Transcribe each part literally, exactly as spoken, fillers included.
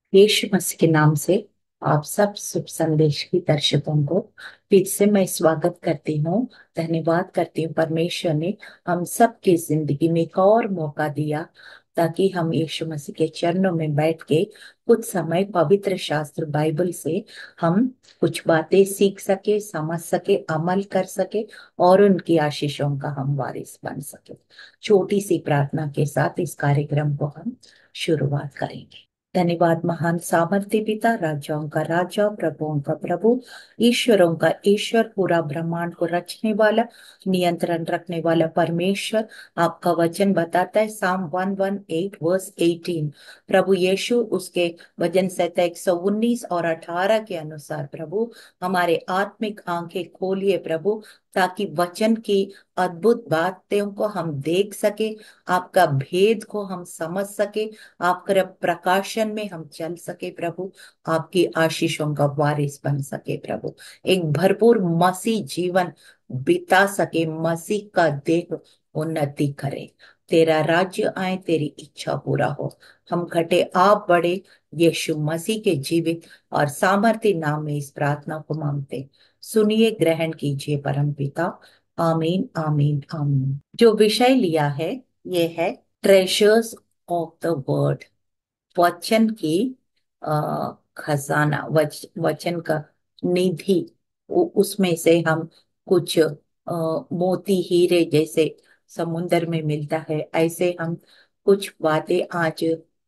यीशु मसीह के नाम से आप सब शुभ संदेश की दर्शकों को फिर से मैं स्वागत करती हूँ। धन्यवाद करती हूँ, परमेश्वर ने हम सबकी जिंदगी में एक और मौका दिया ताकि हम यीशु मसीह के चरणों में बैठ के कुछ समय पवित्र शास्त्र बाइबल से हम कुछ बातें सीख सके, समझ सके, अमल कर सके और उनकी आशीषों का हम वारिस बन सके। छोटी सी प्रार्थना के साथ इस कार्यक्रम को हम शुरुआत करेंगे। धन्यवाद महान सामर्थ्य पिता, राजाओं का राजा, प्रभुओं का प्रभु, ईश्वरों का ईश्वर, पूरा ब्रह्मांड को रचने वाला, नियंत्रण रखने वाला परमेश्वर। आपका वचन बताता है psalm one one eight verse eighteen, प्रभु यीशु उसके वचन संहिता एक सौ उन्नीस और अठारह के अनुसार प्रभु हमारे आत्मिक आंखें खोलिए प्रभु, ताकि वचन की अद्भुत बातों को हम देख सके, आपका भेद को हम समझ सके, आपके प्रकाशन में हम चल सके प्रभु, आपकी आशीषों का वारिस बन सके प्रभु, एक भरपूर मसीह जीवन बिता सके, मसीह का देह उन्नति करे, तेरा राज्य आए, तेरी इच्छा पूरा हो। हम घटे आप बड़े यीशु मसीह के जीवित और सामर्थ्य नाम में इस प्रार्थना को मांगते, सुनिए, ग्रहण कीजिए परम पिता। आमीन आमीन आमीन। जो विषय लिया है ये है ट्रेजर्स ऑफ द वर्ड, वचन की आ, खजाना, वच, वचन का निधि। उ- उसमें से हम कुछ आ, मोती हीरे जैसे समुन्दर में मिलता है, ऐसे हम कुछ बातें आज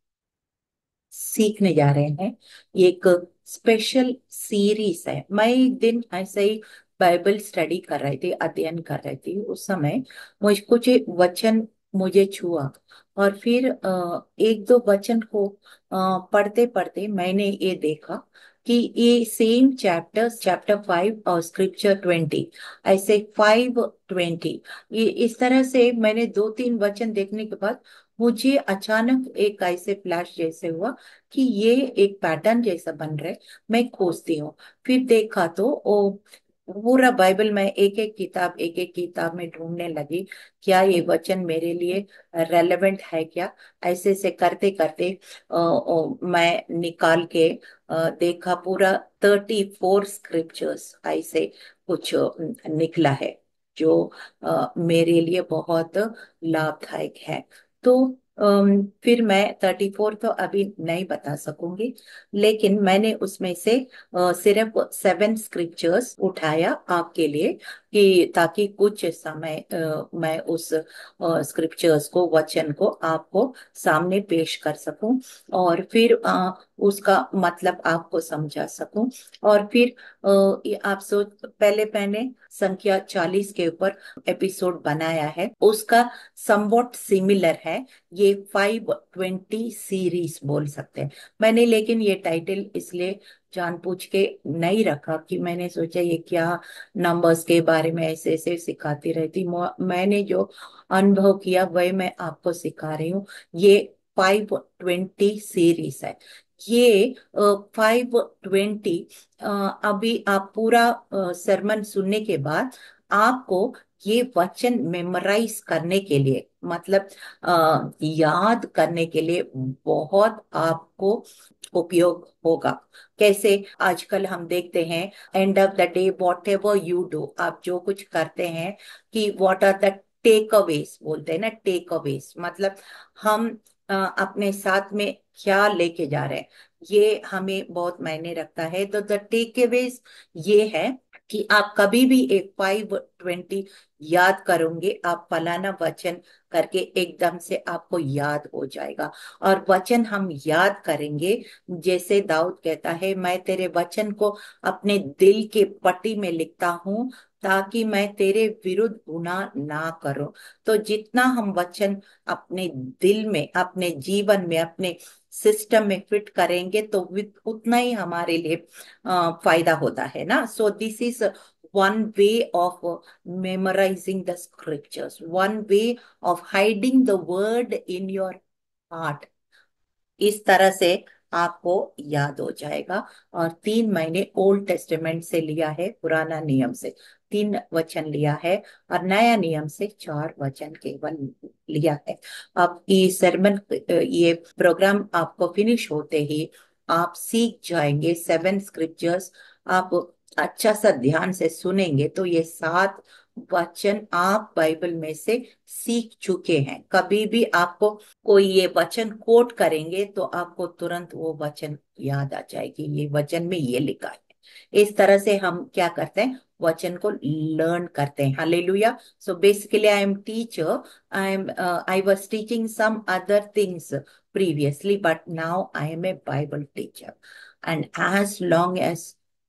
सीखने जा रहे हैं। ये एक स्पेशल सीरीज है। मैं एक दिन ऐसे ही बाइबल स्टडी कर रही थी, अध्ययन कर रही थी, उस समय मुझ कुछ एक वचन मुझे छुआ और फिर अ, एक दो वचन को पढ़ते पढ़ते मैंने ये देखा कि ये सेम चैप्टर चैप्टर फाइव और स्क्रिप्चर ट्वेंटी, ऐसे फाइव ट्वेंटी, ये इस तरह से मैंने दो तीन वचन देखने के बाद मुझे अचानक एक ऐसे फ्लैश जैसे हुआ कि ये एक पैटर्न जैसा बन रहा है। मैं खोजती हूँ, फिर देखा तो ओ पूरा बाइबल में एक एक किताब एक एक किताब में ढूंढने लगी, क्या ये वचन मेरे लिए रेलेवेंट है क्या। ऐसे से करते करते अ, ओ, मैं निकाल के अ, देखा, पूरा थर्टी फोर स्क्रिप्चर्स ऐसे कुछ अ, निकला है जो अ, मेरे लिए बहुत लाभदायक है। तो अम, फिर मैं थर्टी फोर तो अभी नहीं बता सकूंगी, लेकिन मैंने उसमें से अ, सिर्फ सेवन स्क्रिप्चर्स उठाया आपके लिए, कि ताकि कुछ समय अ, मैं उस स्क्रिप्चर्स को, वचन को आपको सामने पेश कर सकूं और फिर अ, उसका मतलब आपको समझा सकूं। और फिर अ, ये आप सोच, पहले मैंने संख्या चालीस के ऊपर एपिसोड बनाया है, उसका समवॉट सिमिलर है, ये फाइव ट्वेंटी सीरीज बोल सकते हैं मैंने। लेकिन ये टाइटल इसलिए जानबूझ के नहीं रखा कि मैंने सोचा ये क्या नंबर्स के बारे में ऐसे ऐसे सिखाती रहती। मो- मैंने जो अनुभव किया वही मैं आपको सिखा रही हूँ। ये फाइव ट्वेंटी सीरीज है। ये फाइव ट्वेंटी, अभी आप पूरा सरमन सुनने के बाद आपको ये वचन मेमोराइज करने के लिए, मतलब अ, याद करने के लिए बहुत आपको उपयोग होगा। कैसे आजकल हम देखते हैं, end of the day whatever you do, आप जो कुछ करते हैं, कि what are the takeaways, बोलते हैं ना, टेक अवेज मतलब हम अ, अपने साथ में क्या लेके जा रहे हैं, ये हमें बहुत मायने रखता है। तो द टेक अवेज ये है कि आप कभी भी एक फाइव ट्वेंटी याद करोगे, आप फलाना वचन करके एकदम से आपको याद हो जाएगा। और वचन हम याद करेंगे, जैसे दाऊद कहता है, मैं तेरे वचन को अपने दिल के पट्टी में लिखता हूँ ताकि मैं तेरे विरुद्ध गुनाह ना करूं। तो जितना हम वचन अपने दिल में, अपने जीवन में, अपने सिस्टम में फिट करेंगे तो वित- उतना ही हमारे लिए अ, फायदा होता है ना। So this is one way of memorizing the scriptures, one way of hiding the word in your heart। इस तरह से आपको याद हो जाएगा। और तीन महीने ओल्ड टेस्टामेंट से लिया है, पुराना नियम से तीन वचन लिया है और नया नियम से चार वचन केवल लिया है। अब ये सरमन, ये प्रोग्राम आपको फिनिश होते ही आप सीख जाएंगे। सेवन स्क्रिप्चर्स आप अच्छा सा ध्यान से सुनेंगे तो ये सात वचन आप बाइबल में से सीख चुके हैं। कभी भी आपको कोई ये वचन कोट करेंगे तो आपको तुरंत वो वचन याद आ जाएगी, ये वचन में ये लिखा है। इस तरह से हम क्या करते हैं, वचन को लर्न करते हैं। Hallelujah. So basically I am teacher, I am I was teaching some other things previously, but now I am a Bible teacher. And as long as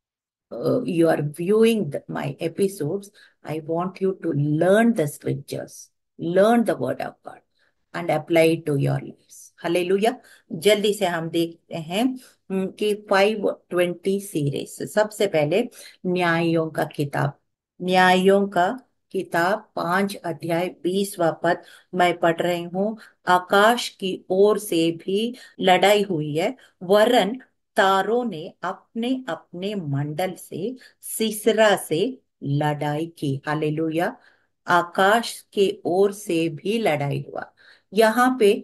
uh, you are viewing the, my episodes, I want you to learn the scriptures, learn the word of God, and apply it to your lives. Hallelujah. जल्दी से हम देखते हैं हम्म, कि five twenty series. सबसे पहले न्यायों का किताब, न्यायों का किताब पांच अध्याय बीसवा पद मैं पढ़ रही हूँ। आकाश की ओर से भी लड़ाई हुई है, वरन तारों ने अपने अपने मंडल से सीसरा से लड़ाई की। हालेलुया। आकाश के ओर से भी लड़ाई हुआ। यहाँ पे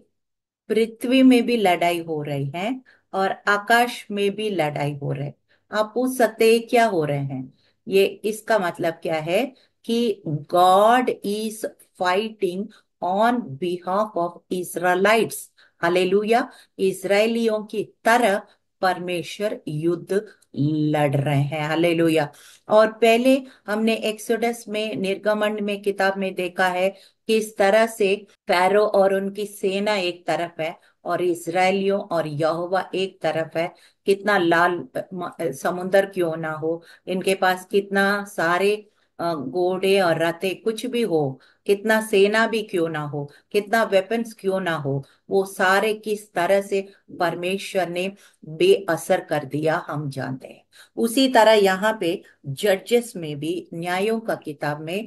पृथ्वी में भी लड़ाई हो रही है और आकाश में भी लड़ाई हो रही है। आप पूछ सकते हैं क्या हो रहे हैं, ये इसका मतलब क्या है कि God is fighting on behalf of Israelites. Hallelujah. इजरायलियों की तरह परमेश्वर युद्ध लड़ रहे हैं। हालेलुया। और पहले हमने एक्सोडस में, निर्गमन में किताब में देखा है किस तरह से फैरो और उनकी सेना एक तरफ है और इजरायलियों और यहोवा एक तरफ है। कितना लाल म- समुंदर क्यों ना हो, इनके पास कितना सारे अ, घोड़े और रथे कुछ भी हो, कितना सेना भी क्यों ना हो, कितना वेपन्स क्यों ना हो, वो सारे किस तरह से परमेश्वर ने बेअसर कर दिया हम जानते हैं। उसी तरह यहाँ पे जजेस में भी, न्यायों का किताब में,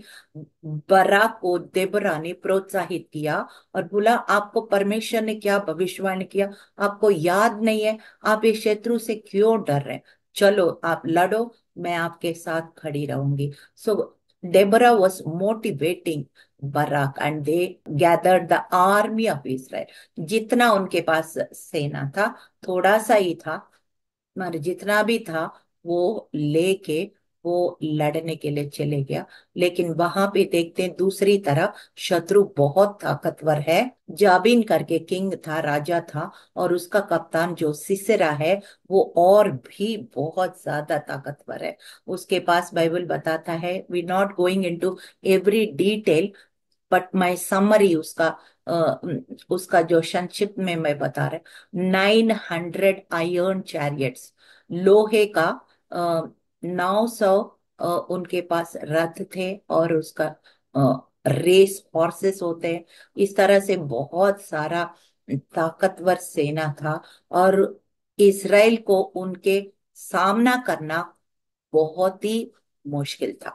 बराक को देबरा ने प्रोत्साहित किया और बोला आपको परमेश्वर ने क्या भविष्यवाणी किया, आपको याद नहीं है, आप इस शत्रु से क्यों डर रहे हैं, चलो आप लड़ो, मैं आपके साथ खड़ी रहूंगी। So Deborah was motivating Barak and they gathered the army of Israel. जितना उनके पास सेना था, थोड़ा सा ही था, मगर जितना भी था वो लेके वो लड़ने के लिए चले गया। लेकिन वहां पे देखते हैं दूसरी तरफ शत्रु बहुत ताकतवर है। जाबिन करके किंग था, राजा था, और उसका कप्तान जो सिसरा है वो और भी बहुत ज्यादा ताकतवर है। उसके पास, बाइबल बताता है, we not going into every detail, but my summary उसका अ, उसका जो संक्षिप्त में मैं बता रहा, नाइन हंड्रेड आयरन चैरियट्स, लोहे का नौ सौ उनके पास रथ थे, और उसका रेस हॉर्सेस होते हैं। इस तरह से बहुत सारा ताकतवर सेना था और इसराइल को उनके सामना करना बहुत ही मुश्किल था।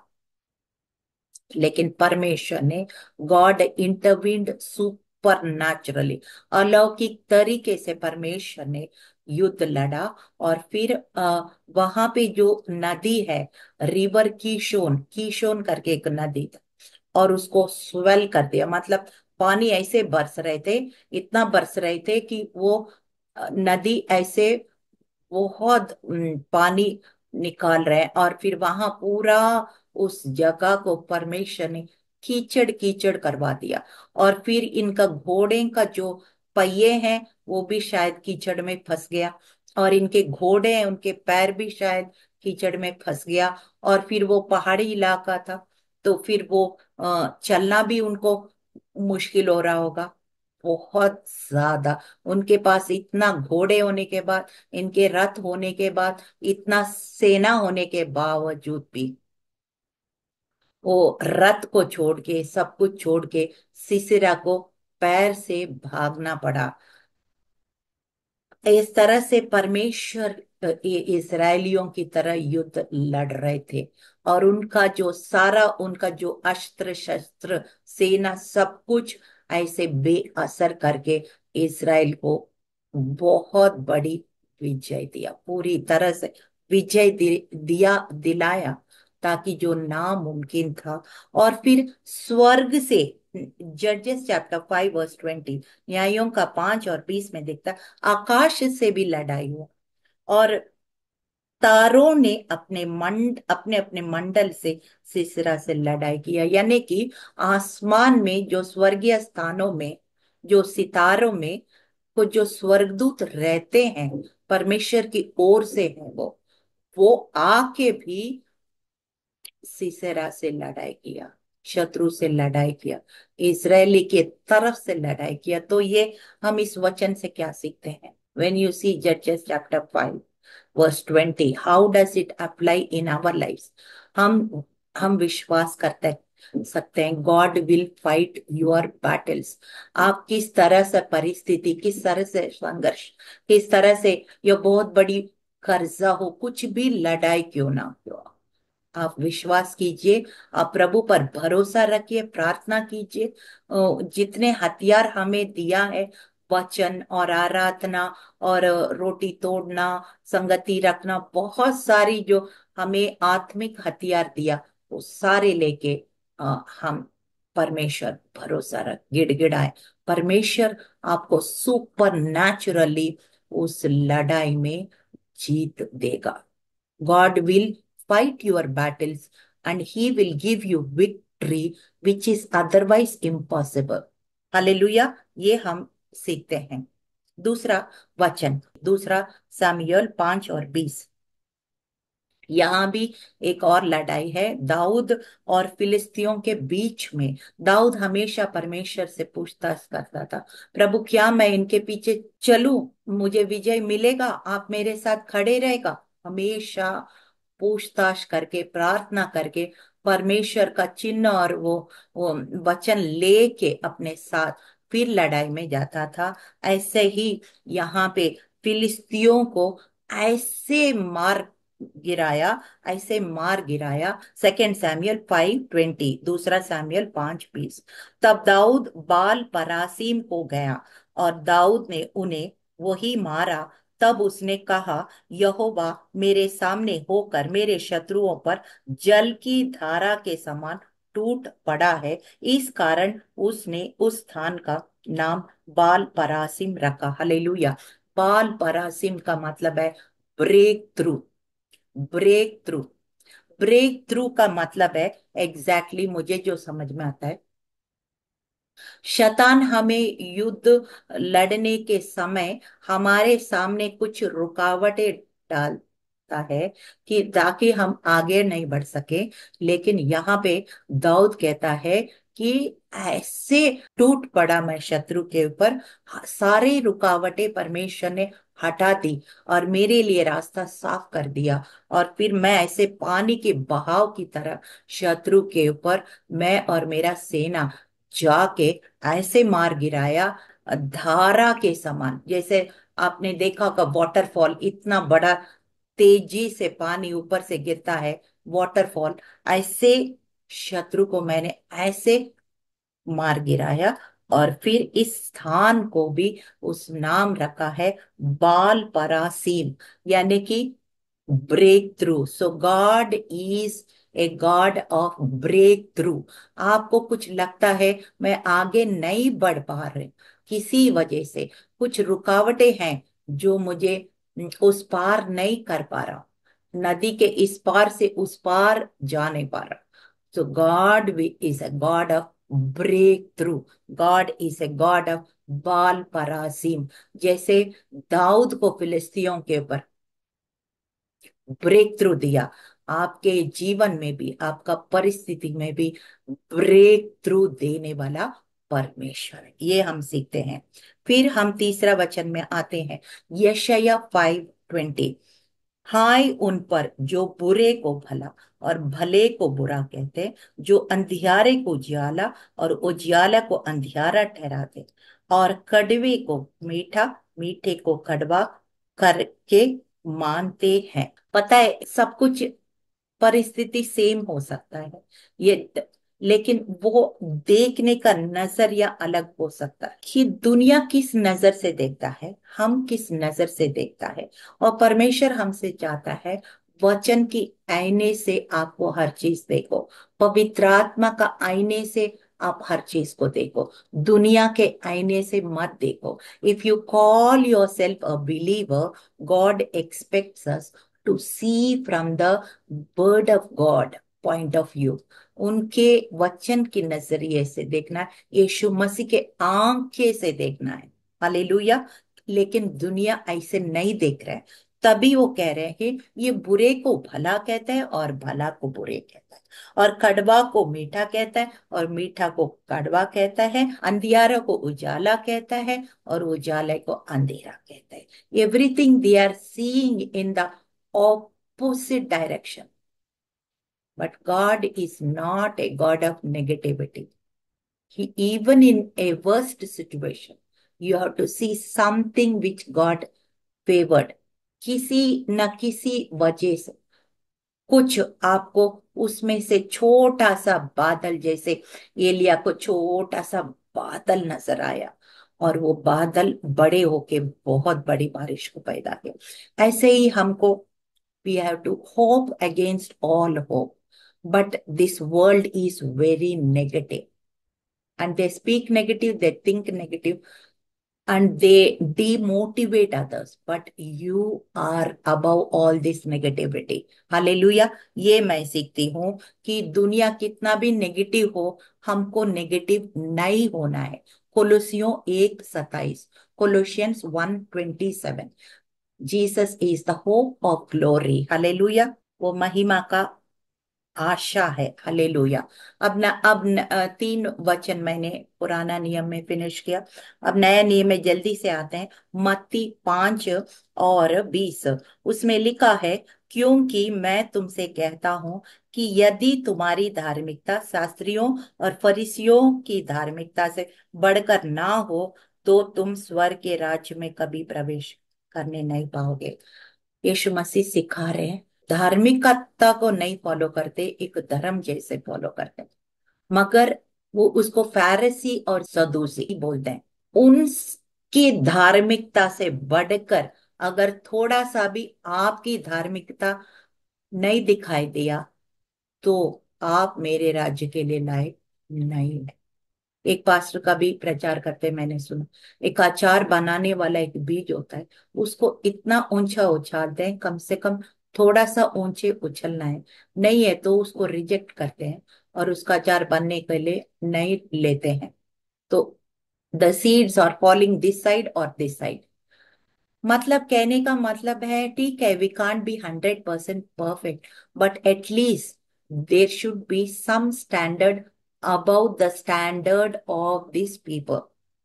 लेकिन परमेश्वर ने, गॉड इंटरवीन्ड सुपर नेचुरली, अलौकिक तरीके से परमेश्वर ने युद्ध लड़ा। और फिर आ, वहां पे जो नदी है, रिवर कीशोन, कीशोन करके एक नदी था, और उसको स्वेल कर दिया। मतलब पानी ऐसे बरस रहे थे, इतना बरस रहे थे कि वो अ, नदी ऐसे बहुत उम, पानी निकाल रहे हैं। और फिर वहां पूरा उस जगह को परमेश्वर ने कीचड़ कीचड़ करवा दिया। और फिर इनका घोड़े का जो पहिए हैं वो भी शायद कीचड़ में फंस गया, और इनके घोड़े हैं उनके पैर भी शायद कीचड़ में फंस गया। और फिर वो पहाड़ी इलाका था, तो फिर वो अ, चलना भी उनको मुश्किल हो रहा होगा बहुत ज्यादा। उनके पास इतना घोड़े होने के बाद, इनके रथ होने के बाद, इतना सेना होने के बावजूद भी वो रथ को छोड़ के, सब कुछ छोड़ के सिसिरा को पैर से भागना पड़ा। इस तरह से परमेश्वर अ, ये इजरायलियों की तरह युद्ध लड़ रहे थे। और उनका जो सारा, उनका जो अस्त्र शस्त्र, सेना, सब कुछ ऐसे बेअसर करके इसराइल को बहुत बड़ी विजय दिया, पूरी तरह से विजय दि, दिया दिलाया, ताकि जो नामुमकिन था। और फिर स्वर्ग से, जजेस चैप्टर फाइव वर्स ट्वेंटी, न्यायों का पांच और बीस में दिखता है, आकाश से भी लड़ाई हुआ। और तारों ने अपने मंड अपने अपने मंडल से सिसरा से लड़ाई किया, यानी कि आसमान में जो स्वर्गीय स्थानों में, जो सितारों में कुछ जो स्वर्गदूत रहते हैं, परमेश्वर की ओर से हैं, वो वो आके भी सीसेरा से लड़ाई किया, शत्रु से लड़ाई किया, इजरायली के तरफ से लड़ाई किया। तो ये हम इस वचन से क्या सीखते हैं? व्हेन यू सी जजेस chapter five verse twenty, how does it apply in our life? हम हम विश्वास करते सकते हैं God will fight your battles. आप किस तरह से परिस्थिति, किस तरह से संघर्ष, किस तरह से ये बहुत बड़ी कर्जा हो, कुछ भी लड़ाई क्यों ना हो, आप विश्वास कीजिए, आप प्रभु पर भरोसा रखिए, प्रार्थना कीजिए। अ, जितने हथियार हमें दिया है, वचन और आराधना और अ, रोटी तोड़ना, संगति रखना, बहुत सारी जो हमें आत्मिक हथियार दिया, वो सारे लेके अ, हम परमेश्वर भरोसा रख गिड़गिड़ाए। परमेश्वर आपको सुपर नेचुरली उस लड़ाई में जीत देगा। God will fight your battles and He will give you victory which is otherwise impossible. Hallelujah! ये हम सीखते हैं। दूसरा वचन, दूसरा सामुएल पांच और बीस। यहाँ भी एक और लड़ाई है दाऊद और फिलिस्तियों के बीच में। दाऊद हमेशा परमेश्वर से पूछताछ करता था, प्रभु क्या मैं इनके पीछे चलूं, मुझे विजय मिलेगा, आप मेरे साथ खड़े रहेगा? हमेशा पूछताछ करके, प्रार्थना करके, परमेश्वर का चिन्ह और वो वो वचन लेके अपने साथ फिर लड़ाई में जाता था। ऐसे ही यहाँ पे फिलिस्तियों को ऐसे मार गिराया, ऐसे मार गिराया। सेकेंड सैमुअल फाइव ट्वेंटी, दूसरा सैमुअल पांच बीस। तब दाऊद बाल परासीम को गया और दाऊद ने उन्हें वही मारा। तब उसने कहा, यहोवा मेरे सामने होकर मेरे शत्रुओं पर जल की धारा के समान टूट पड़ा है। इस कारण उसने उस स्थान का नाम बाल परासिम रखा। हालेलुया! बाल परासिम का मतलब है breakthrough. Breakthrough breakthrough का मतलब है एग्जैक्टली exactly मुझे जो समझ में आता है, शैतान हमें युद्ध लड़ने के समय हमारे सामने कुछ रुकावटें डालता है कि ताकि हम आगे नहीं बढ़ सके। लेकिन यहाँ पे दाऊद कहता है कि ऐसे टूट पड़ा मैं शत्रु के ऊपर, सारी रुकावटें परमेश्वर ने हटा दी और मेरे लिए रास्ता साफ कर दिया। और फिर मैं ऐसे पानी के बहाव की तरह शत्रु के ऊपर, मैं और मेरा सेना जाके ऐसे मार गिराया, धारा के समान। जैसे आपने देखा होगा वाटरफॉल, इतना बड़ा तेजी से पानी ऊपर से गिरता है, वाटरफॉल, ऐसे शत्रु को मैंने ऐसे मार गिराया। और फिर इस स्थान को भी उस नाम रखा है बाल परासीम, यानी कि breakthrough. So God is a God of breakthrough. आपको कुछ लगता है मैं आगे नहीं बढ़ पा रही, किसी वजह से कुछ रुकावटें हैं जो मुझे उस पार नहीं कर पा रहा, नदी के इस पार से उस पार जा नहीं पा रहा। So God is a God of breakthrough. God is a God of बाल परासीम। जैसे दाऊद को फिलिस्तियों के ऊपर ब्रेक थ्रू दिया, आपके जीवन में भी, आपका परिस्थिति में भी ब्रेक थ्रू देने वाला परमेश्वर है। ये हम सीखते हैं। फिर हम तीसरा वचन में आते हैं, यशायाह फाइव ट्वेंटी। हाय उन पर जो बुरे को भला और भले को बुरा कहते, जो अंधियारे को उजियाला और उजियाला को अंधियारा ठहराते, और कड़वे को मीठा, मीठे को कड़वा करके मानते हैं। पता है सब कुछ परिस्थिति सेम हो सकता है ये, लेकिन वो देखने का नजरिया अलग हो सकता है कि दुनिया किस नजर से देखता है, हम किस नजर से देखता है। और परमेश्वर हमसे चाहता है वचन की आईने से आपको हर चीज देखो, पवित्र आत्मा का आईने से आप हर चीज को देखो, दुनिया के आईने से मत देखो। If you call yourself a believer, God expects us to see from the word of God point of view. उनके वचन के नजरिए से देखना है, यीशु मसीह के आंखें से देखना है। हालेलुया। लेकिन दुनिया ऐसे नहीं देख रहा है, तभी वो कह रहे हैं कि ये बुरे को भला कहता है और भला को बुरे कहता है, और कड़वा को मीठा कहता है और मीठा को कड़वा कहता है, अंधियारा को उजाला कहता है और उजाले को अंधेरा कहता है। Everything they are seeing in the opposite direction. But God is not a God of negativity. He, even in a worst situation, you have to see something which God favored. किसी न किसी वजह से कुछ आपको उसमें से छोटा सा बादल, जैसे एलिया को छोटा सा बादल नजर आया और वो बादल बड़े होके बहुत बड़ी बारिश को पैदा किया। ऐसे ही हमको, we have to hope against all hope. But this world is very negative, and they speak negative, they think negative, and they demotivate others. But you are above all this negativity. Hallelujah. ये मैं सीखती हूँ कि दुनिया कितना भी negative हो, हमको नेगेटिव नहीं होना है। कोलोसियों एक सताइस, Colossians one twenty seven. Jesus is the hope of glory. Hallelujah. वो महिमा का आशा है। हालेलुया। अब न अब न, अ, तीन वचन मैंने पुराना नियम में फिनिश किया। अब नया नियम में जल्दी से आते हैं। मत्ती पांच और बीस, उसमें लिखा है, क्योंकि मैं तुमसे कहता हूं कि यदि तुम्हारी धार्मिकता शास्त्रियों और फरीसियों की धार्मिकता से बढ़कर ना हो तो तुम स्वर्ग के राज्य में कभी प्रवेश करने नहीं पाओगे। यीशु मसीह सिखा रहे हैं, धार्मिकता को नहीं फॉलो करते, एक धर्म जैसे फॉलो करते हैं। मगर वो उसको फैरिसी और सदूसी बोलते हैं। उनकी धार्मिकता से बढ़कर अगर थोड़ा सा भी आपकी धार्मिकता नहीं दिखाई दिया तो आप मेरे राज्य के लिए लायक नहीं है। एक पास्टर का भी प्रचार करते मैंने सुना, एक अचार बनाने वाला एक बीज होता है, उसको इतना ऊंचा उछाल दें, कम से कम थोड़ा सा ऊंचे उछलना है, नहीं है तो उसको रिजेक्ट करते हैं और उसका अचार बनने के लिए नहीं लेते हैं। तो the seeds are falling this side और दिस साइड। मतलब कहने का मतलब है, ठीक है, we can't be hundred percent perfect, but at least there should be some standard above the standard of this people.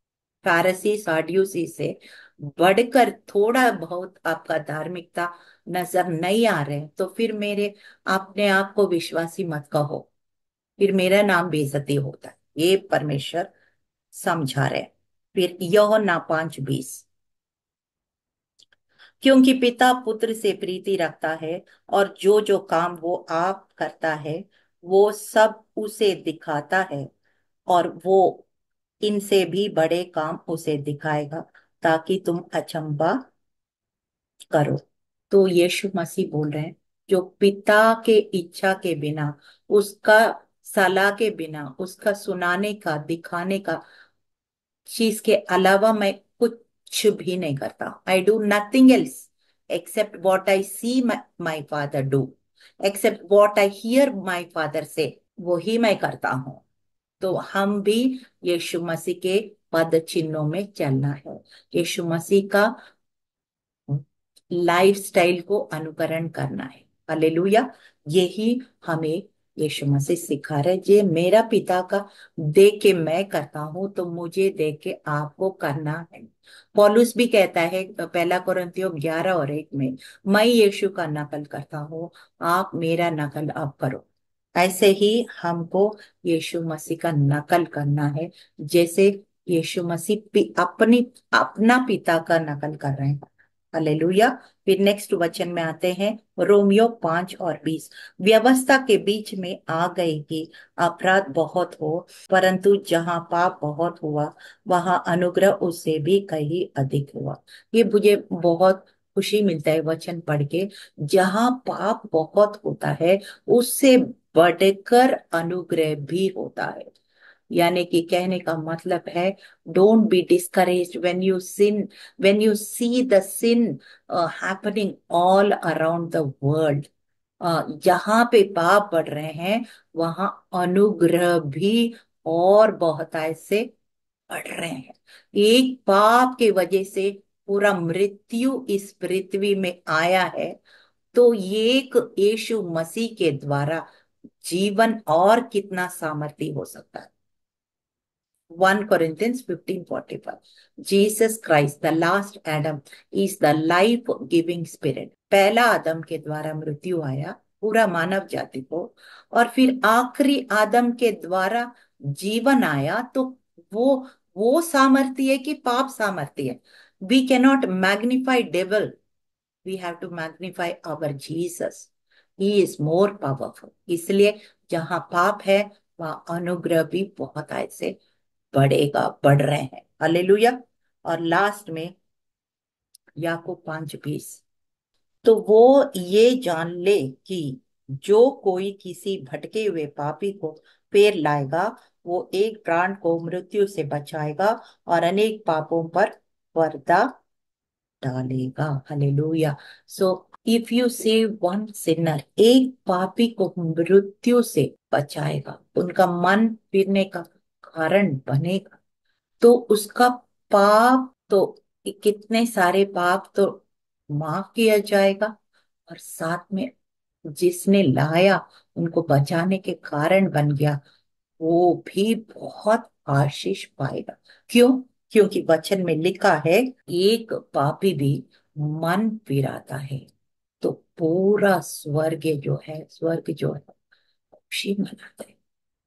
Pharisee Sadducee से बढ़कर थोड़ा बहुत आपका धार्मिकता नजर नहीं आ रहे तो फिर मेरे अपने आप को विश्वासी मत कहो, फिर मेरा नाम बेइज्जती होता है। ये परमेश्वर समझा रहे। फिर यूहन्ना पांच बीस, क्योंकि पिता पुत्र से प्रीति रखता है और जो जो काम वो आप करता है वो सब उसे दिखाता है, और वो इनसे भी बड़े काम उसे दिखाएगा ताकि तुम अचंभा करो। तो यीशु मसीह बोल रहे हैं, जो पिता के इच्छा के बिना, उसका सलाह के बिना, उसका सुनाने का दिखाने का चीज के अलावा मैं कुछ भी नहीं करता। I do nothing else except what I see my father do, except what I hear my father say, वो ही मैं करता हूँ। तो हम भी यीशु मसीह के पद चिन्हों में चलना है, यीशु मसीह का लाइफ स्टाइल को अनुकरण करना है। हालेलुया। यही हमें यीशु मसीह सिखा रहे, जे मेरा पिता का देख के मैं करता हूं तो मुझे देख के आपको करना है। पौलुस भी कहता है पहला कुरिन्थियों ग्यारह और एक में, मैं यीशु का नकल करता हूँ, आप मेरा नकल अब करो। ऐसे ही हमको यीशु मसीह का नकल करना है, जैसे यीशु मसीह पि- अपनी अपना पिता का नकल कर रहे हैं। हालेलुया। फिर नेक्स्ट वचन में आते हैं, रोमियो पांच और बीस, व्यवस्था के बीच में आ गई कि अपराध बहुत हो, परंतु जहां पाप बहुत हुआ वहां अनुग्रह उससे भी कहीं अधिक हुआ। ये मुझे बहुत खुशी मिलता है वचन पढ़ के। जहां पाप बहुत होता है उससे बढ़कर अनुग्रह भी होता है। यानी कि कहने का मतलब है, don't be discouraged when you sin, when you see the sin happening all around the world. जहां पे पाप बढ़ रहे हैं, वहां अनुग्रह भी और बहुतायत से बढ़ रहे हैं। एक पाप के वजह से पूरा मृत्यु इस पृथ्वी में आया है, तो ये एक यीशु मसीह के द्वारा जीवन और कितना सामर्थी हो सकता है। One Corinthians fifteen forty-five, Jesus Christ, the last Adam, is the life giving spirit। पहला आदम के द्वारा मृत्यु आया पूरा मानव जाति को, और फिर आखिरी आदम के द्वारा जीवन आया। तो वो वो सामर्थ्य है कि पाप सामर्थ्य है। We cannot magnify devil, we have to magnify our Jesus, he is more powerful. इसलिए जहां पाप है, वहां अनुग्रह भी बहुत ऐसे बढ़ेगा, बढ़ रहे हैं। हालेलुया। और लास्ट में याकूब पांच बीस, तो वो ये जान ले कि जो कोई किसी भटके हुए पापी को फेर लाएगा, वो एक प्राण को मृत्यु से बचाएगा और अनेक पापों पर पर्दा डालेगा। Hallelujah. So if you save one sinner, एक पापी को मृत्यु से बचाएगा, उनका मन फिरने का कारण बनेगा, तो उसका पाप तो, कितने सारे पाप तो माफ किया जाएगा, और साथ में जिसने लाया, उनको बचाने के कारण बन गया, वो भी बहुत आशीष पाएगा। क्यों? क्योंकि वचन में लिखा है, एक पापी भी मन फिराता है तो पूरा स्वर्ग जो है, स्वर्ग जो है, खुशी मनाता है।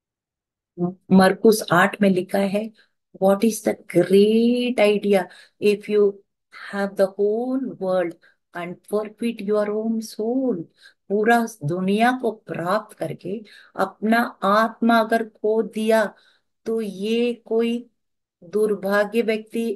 मरकुस आठ में लिखा है, what is the great idea if you have the whole world and forfeit your own soul. पूरा दुनिया को प्राप्त करके अपना आत्मा अगर खो दिया, तो ये कोई दुर्भाग्य व्यक्ति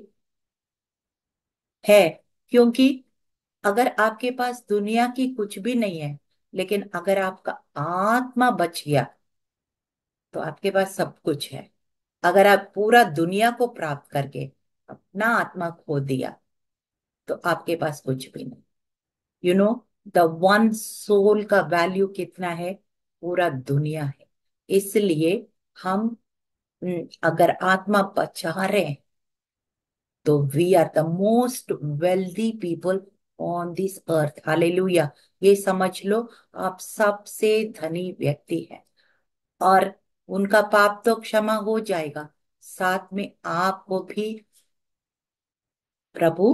है। क्योंकि अगर आपके पास दुनिया की कुछ भी नहीं है, लेकिन अगर आपका आत्मा बच गया, तो आपके पास सब कुछ है। अगर आप पूरा दुनिया को प्राप्त करके अपना आत्मा खो दिया, तो आपके पास कुछ भी नहीं। You know, the one soul का वैल्यू कितना है? पूरा दुनिया है। इसलिए हम, हम्म, अगर आत्मा बचा रहे हैं, तो we are the most wealthy people on this earth. Hallelujah. ये समझ लो, आप सबसे धनी व्यक्ति हैं, और उनका पाप तो क्षमा हो जाएगा, साथ में आपको भी प्रभु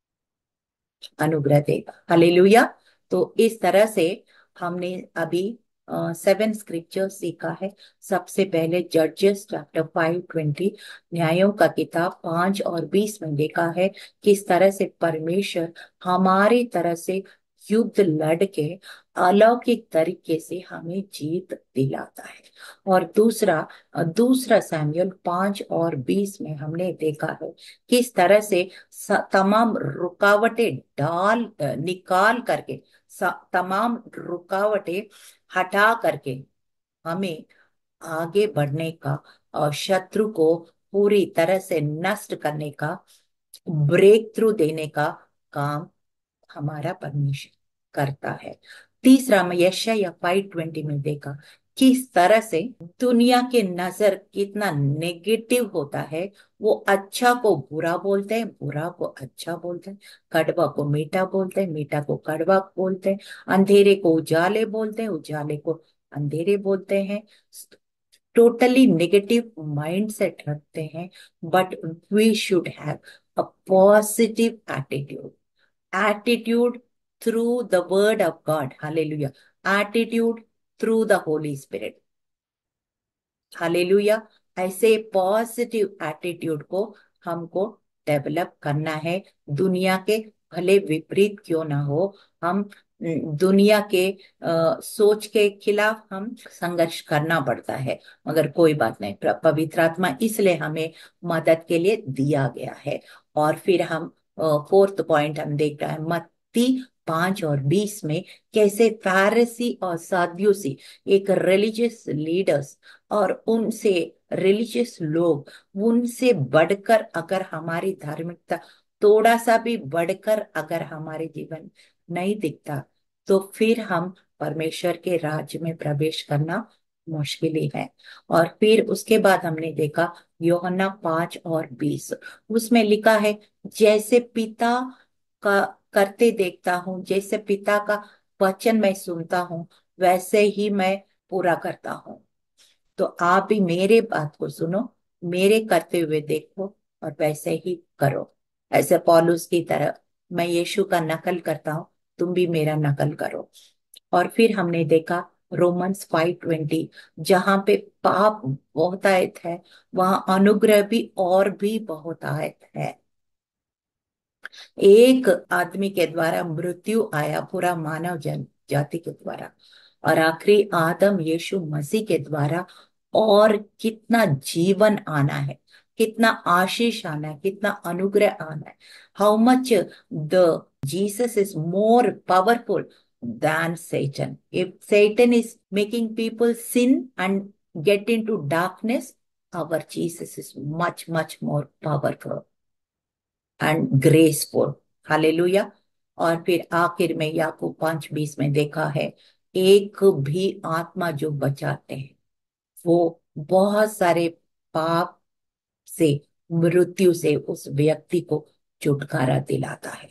अनुग्रह देगा। हालेलुया। तो इस तरह से हमने अभी सेवन स्क्रिप्चर सीखा है। सबसे पहले जजेस चैप्टर फाइव ट्वेंटी, न्यायों का किताब पांच और बीस में देखा है किस तरह से परमेश्वर हमारी तरह से युद्ध लड़ के अलौकिक तरीके से हमें जीत दिलाता है। और दूसरा, अ, दूसरा सैमुअल पांच और बीस में हमने देखा है किस तरह से स- तमाम रुकावटें डाल अ, निकाल करके, स- तमाम रुकावटें हटा करके हमें आगे बढ़ने का और शत्रु को पूरी तरह से नष्ट करने का, ब्रेक थ्रू देने का काम हमारा परमेश्वर करता है। तीसरा, मैं यशायाह फाइव ट्वेंटी में देखा किस तरह से दुनिया के नजर कितना नेगेटिव होता है। वो अच्छा को बुरा बोलते हैं, बुरा को अच्छा बोलते हैं, कड़वा को मीठा बोलते हैं, मीठा को कड़वा बोलते हैं, अंधेरे को उजाले बोलते हैं, उजाले को अंधेरे बोलते हैं। टोटली नेगेटिव माइंडसेट रखते हैं। But we should have a positive attitude, attitude through the word of God. Hallelujah. Attitude through the Holy Spirit. Hallelujah. ऐसे पॉजिटिव एटीट्यूड को हमको डेवलप करना है। दुनिया के भले विपरीत क्यों ना हो, हम न, दुनिया के आ, सोच के खिलाफ हम संघर्ष करना पड़ता है, मगर कोई बात नहीं, प्र- पवित्र आत्मा इसलिए हमें मदद के लिए दिया गया है। और फिर हम फोर्थ पॉइंट हम देख रहे हैं मत्ती पांच और बीस में, कैसे फारसी और सादूसी, एक रिलीजियस लीडर्स, और उनसे रिलीजियस लोग, उनसे बढ़कर अगर हमारी धार्मिकता थोड़ा सा भी बढ़कर अगर हमारे जीवन नहीं दिखता, तो फिर हम परमेश्वर के राज्य में प्रवेश करना मुश्किल ही है। और फिर उसके बाद हमने देखा यूहन्ना पांच और बीस, उसमें लिखा है, जैसे पिता का करते देखता हूँ, जैसे पिता का वचन मैं सुनता हूँ, वैसे ही मैं पूरा करता हूँ। तो आप भी मेरे बात को सुनो, मेरे करते हुए देखो और वैसे ही करो। ऐसे पौलुस की तरह मैं यीशु का नकल करता हूँ, तुम भी मेरा नकल करो। और फिर हमने देखा रोमन्स फाइव ट्वेंटी, जहां पे पाप बहुतायत है, वहां अनुग्रह भी और भी बहुतायत है। एक आदमी के द्वारा मृत्यु आया पूरा मानव जन जाति के द्वारा, और आखिरी आदम यीशु मसीह के द्वारा और कितना जीवन आना है, कितना आशीष आना है, कितना अनुग्रह आना है। How much the Jesus is more powerful than Satan. If Satan is making people sin and get into darkness, our Jesus is much, much more powerful and graceful. Hallelujah. और फिर आखिर में याकूब पांच बीस में देखा है, एक भी आत्मा जो बचाते हैं, वो बहुत सारे पाप से, मृत्यु से उस व्यक्ति को छुटकारा दिलाता है।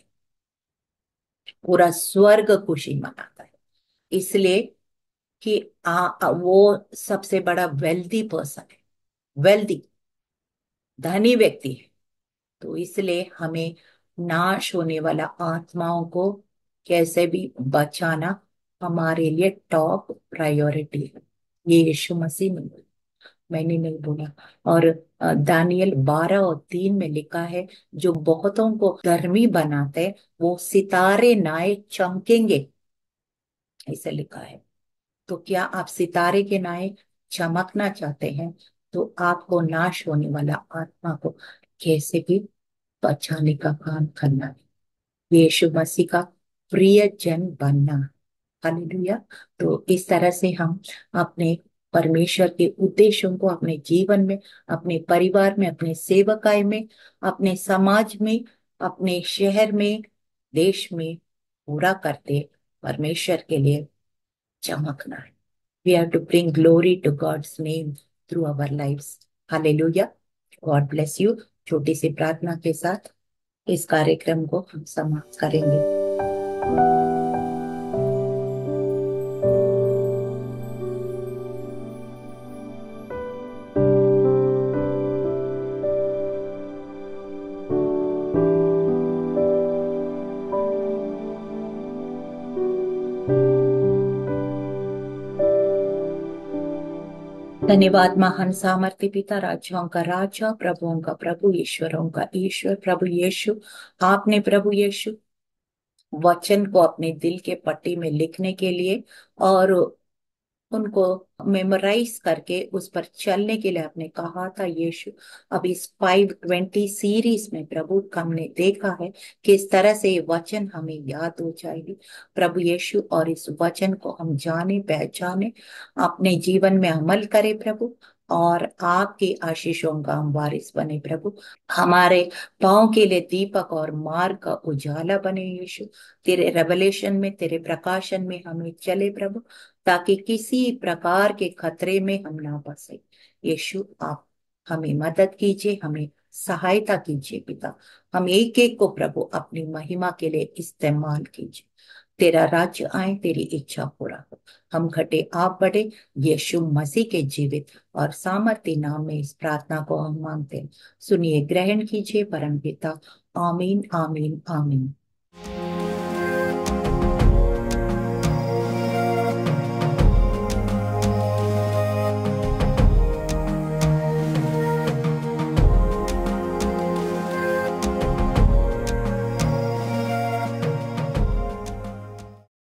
पूरा स्वर्ग खुशी मनाता है, इसलिए कि आ, वो सबसे बड़ा वेल्दी पर्सन है, वेल्दी धनी व्यक्ति है। तो इसलिए हमें नाश होने वाला आत्माओं को कैसे भी बचाना हमारे लिए टॉप प्रायोरिटी है। ये यीशु मसीह ने बोला, मैंने नहीं बोला। और अ, दानियल बारह और तीन में लिखा है, जो बहुतों को धर्मी बनाते हैं, वो सितारे नाए चमकेंगे, ऐसे लिखा है। तो क्या आप सितारे के नाए चमकना चाहते हैं? तो आपको नाश होने वाला आत्मा को कैसे भी बचाने का काम करना है, यीशु मसीह का प्रिय जन बनना। हालेलुया। तो इस तरह से हम अपने परमेश्वर के उद्देश्यों को अपने जीवन में, अपने परिवार में, अपने सेवकाई में, अपने समाज में, अपने शहर में, देश में पूरा करते परमेश्वर के लिए चमकना है। We have to bring glory to God's name through our lives. Hallelujah. God bless you. छोटी सी प्रार्थना के साथ इस कार्यक्रम को हम समाप्त करेंगे। धन्यवाद महान सामर्थ्य पिता, राजाओं का राजा, प्रभुओं का प्रभु, ईश्वरों का ईश्वर, प्रभु यीशु, आपने प्रभु यीशु वचन को अपने दिल के पट्टी में लिखने के लिए और उनको मेमोराइज करके उस पर चलने के लिए आपने कहा था यीशु। अब इस फाइव ट्वेंटी सीरीज में प्रभु का हमने देखा है किस तरह से ये वचन हमें याद हो जाएगी प्रभु यीशु, और इस वचन को हम जाने पहचाने, अपने जीवन में अमल करें प्रभु, और आपके आशीषों का हम वारिस बने प्रभु। हमारे पाँव के लिए दीपक और मार्ग का उजाला बने यीशु। तेरे रेवलेशन में, तेरे प्रकाशन में हमें चले प्रभु, ताकि किसी प्रकार के खतरे में हम ना फंसे। यीशु आप हमें मदद कीजिए, हमें सहायता कीजिए पिता। हम एक एक को प्रभु अपनी महिमा के लिए इस्तेमाल कीजिए। तेरा राज्य आए, तेरी इच्छा पूरा हो। हम घटे आप बढ़े, यीशु मसीह के जीवित और सामर्थ्य नाम में इस प्रार्थना को हम मांगते हैं। सुनिए, ग्रहण कीजिए परम पिता। आमीन आमीन आमीन।